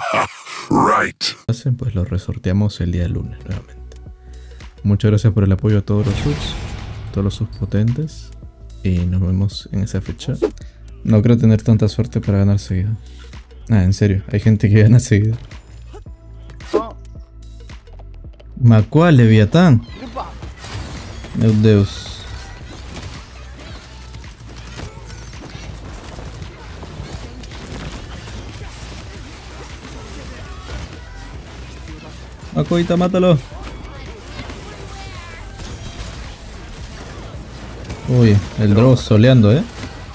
Right. Pues lo resorteamos el día lunes nuevamente. Muchas gracias por el apoyo a todos los subs potentes. Y nos vemos en esa fecha. No creo tener tanta suerte para ganar seguido. En serio, hay gente que gana seguido. Macua, Leviatán. Meu Deus. Macuita, mátalo. Uy, el Drow soleando, Ay,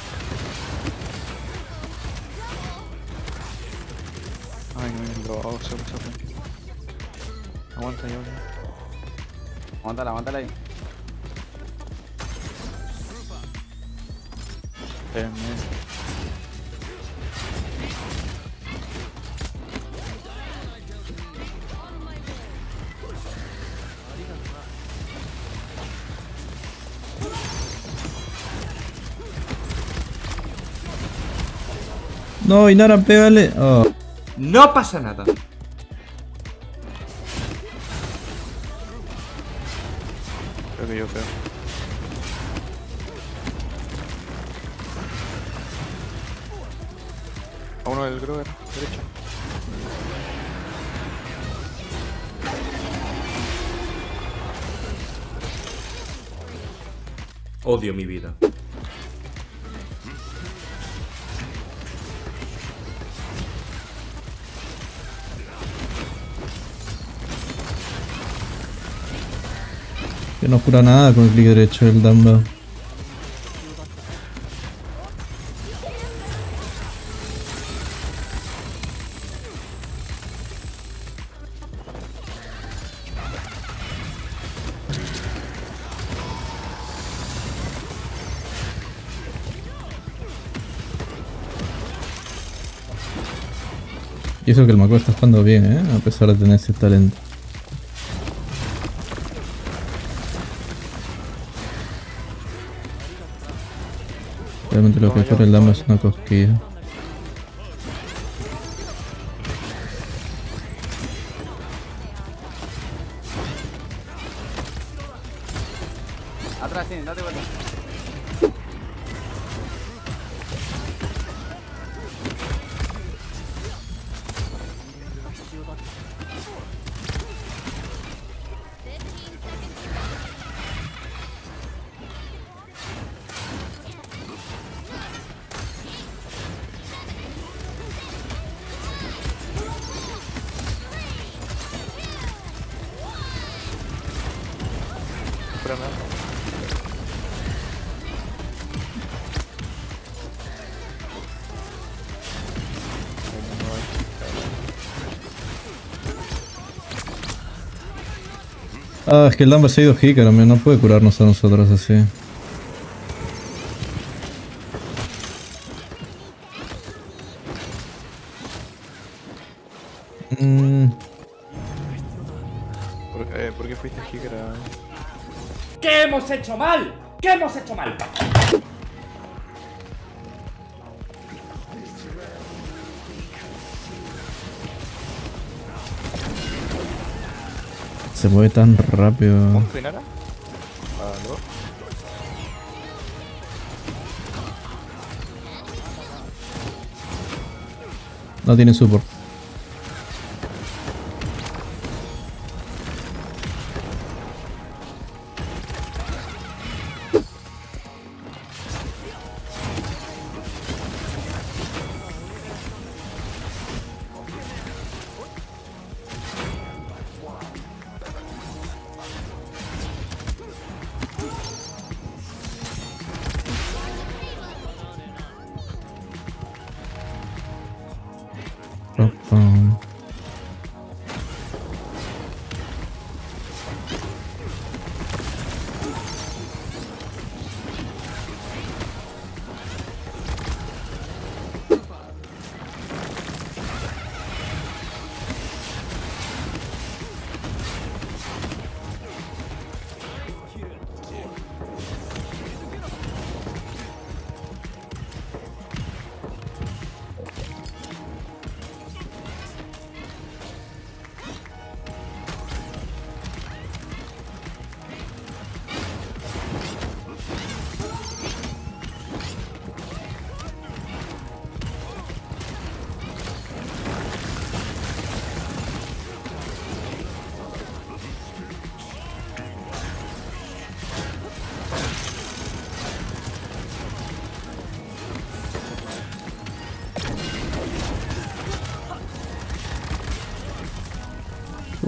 no, el Drow, sorry. Aguanta, yo. Aguántala ahí. No, Inara, pégale. Oh. No pasa nada. Creo que yo creo. A uno del Grover, derecha. Odio mi vida. Que no cura nada con el clic derecho del download. Y eso que el Macua está jugando bien, a pesar de tener ese talento. Realmente lo que fuera el dama es una cosquilla. Atrás, sí, date vuelta. Es que el Dumble se ha ido Hikaru, no puede curarnos a nosotros así. ¿Por qué fuiste Hikaru? ¿Qué hemos hecho mal? ¿Qué hemos hecho mal? Se mueve tan rápido. ¿Monstruo Inara? ¿Aló? No tiene support.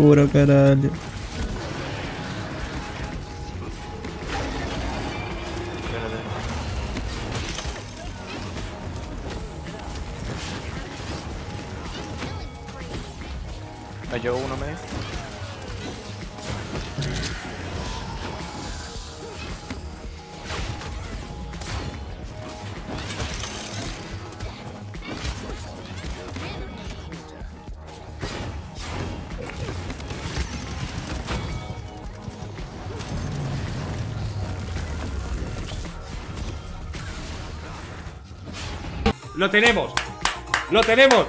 Puro carajo. Espérate. Hay uno medio. ¡Lo tenemos! ¡Lo tenemos!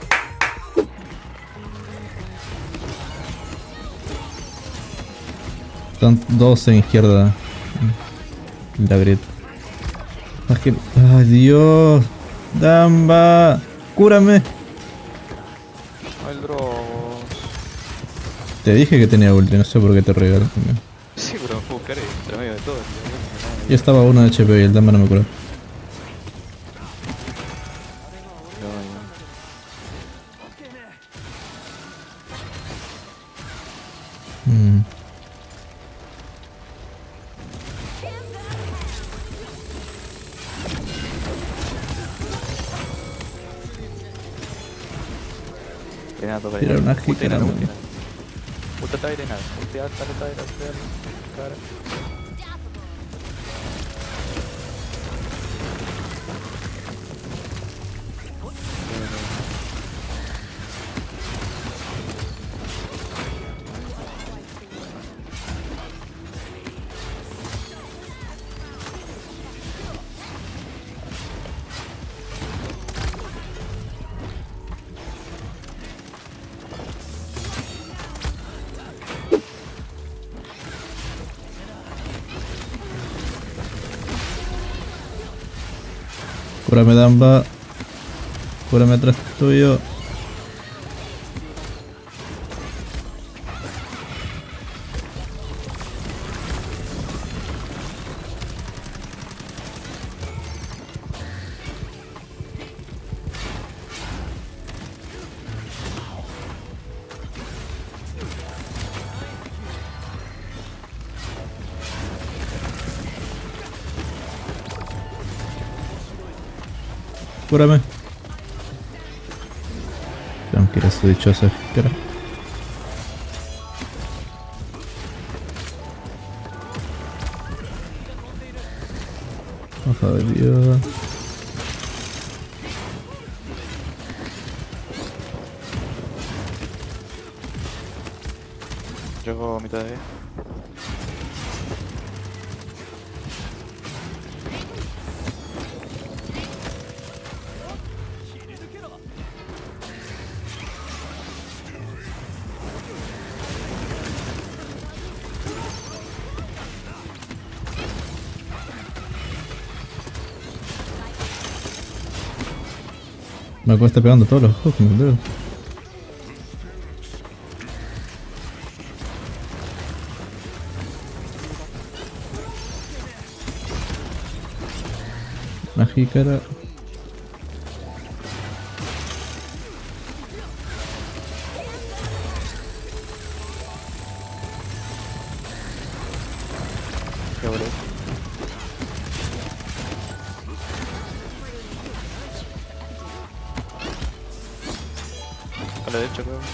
Están dos en izquierda. La grieta. ¡Ay, Dios! ¡Damba! ¡Cúrame! Ay, el Dross. Te dije que tenía ulti, no sé por qué te regaló también. Sí, pero me puedo buscar entre medio de todo. Yo estaba a 1 de HP y el Damba no me curó. Tira una jícara, man. Ulta Tyrena, ulta alta, cara. Cúrame, Damba. Cúrame atrás tuyo. Cúrame. Tengo que ir a su dichosa jícara. Hoja de Dios. Llego a mitad de. Me está pegando todos los ojos con el dedo. Una jícara. Qué bueno. A la derecha, creo.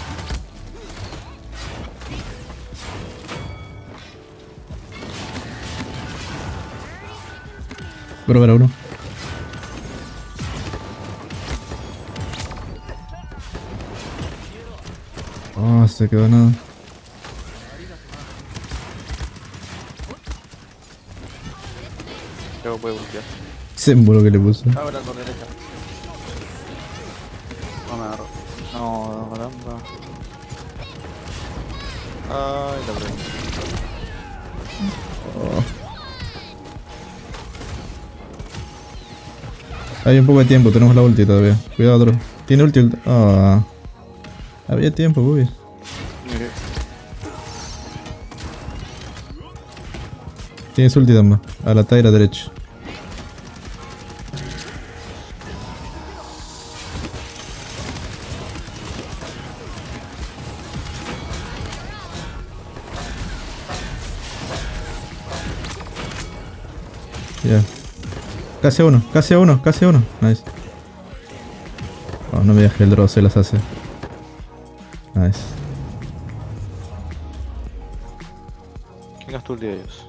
Pero para uno. Oh, se quedó nada. Luego puede voltear. Símbolo que le puso. Ahora con derecha. No me agarro. No, caramba. Ay, la perdí. Oh. Hay un poco de tiempo, tenemos la ulti todavía. Cuidado, otro. Tiene ulti. Ah. Había tiempo, uy. Mire. Tienes ulti, Damba. A la Tyra derecha. Ya. Casi a uno, casi a uno, casi a uno. Nice. Oh, no me digas que el draw se las hace. Nice. ¿Quién gastó el día de ellos?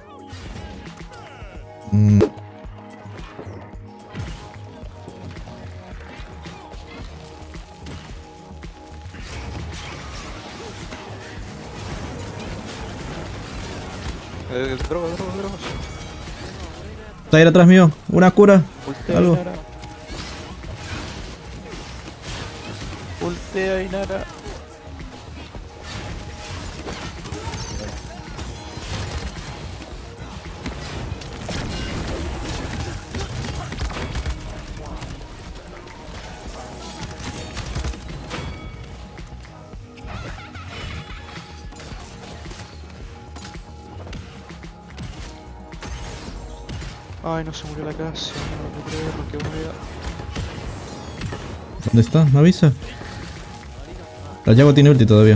Drogas. Está ahí atrás mío. Una cura. Ultea Algo. Inara. Ultea Inara. Ay, no se murió la casa, no lo puedo creer, porque moría. ¿Dónde está? ¿Me avisa? La Yago tiene ulti todavía.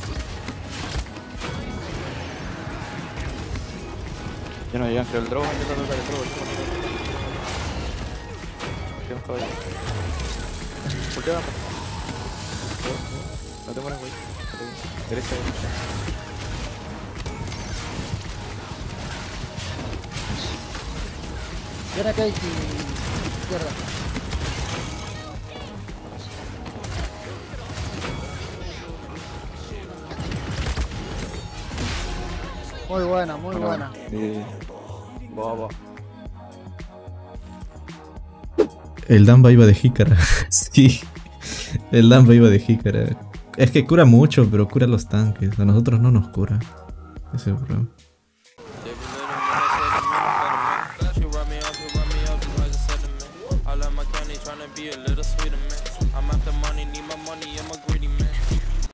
Ya no llegan, creo el drone, yo lo tocar el drone. Quedamos caballo. Ultea. No te mueras, güey. Derecha. Ven acá y izquierda. Muy buena, muy buena. Va. El Damba iba de jícara. Sí. El Damba iba de jícara. Es que cura mucho, pero cura los tanques. A nosotros no nos cura. Ese es el problema. Be a little sweeter, man. I'm after money, need my money in my green.